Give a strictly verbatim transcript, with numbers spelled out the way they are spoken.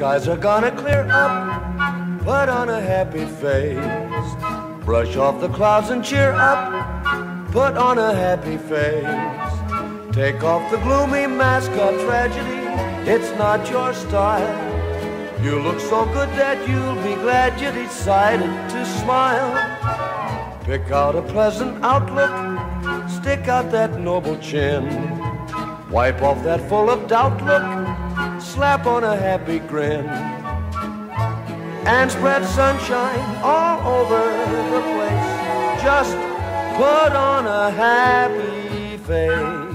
skies are gonna clear up. Put on a happy face. Brush off the clouds and cheer up. Put on a happy face. Take off the gloomy mask of tragedy. It's not your style. You look so good that you'll be glad you decided to smile. Pick out a pleasant outlook. Stick out that noble chin. Wipe off that full of doubt look. Slap on a happy grin. And spread sunshine all over the place. Just put on a happy face.